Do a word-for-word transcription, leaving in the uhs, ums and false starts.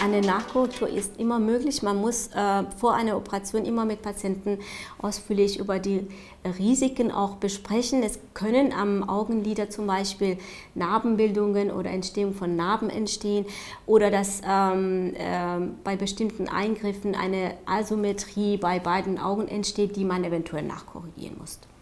eine Nachkorrektur ist immer möglich. Man muss äh, vor einer Operation immer mit Patienten ausführlich über die Risiken auch besprechen. Es können am Augenlider zum Beispiel Narbenbildungen oder Entstehung von Narben entstehen oder dass ähm, äh, bei bestimmten Eingriffen eine Asymmetrie bei beiden Augen entsteht, die man eventuell nachkorrigieren muss.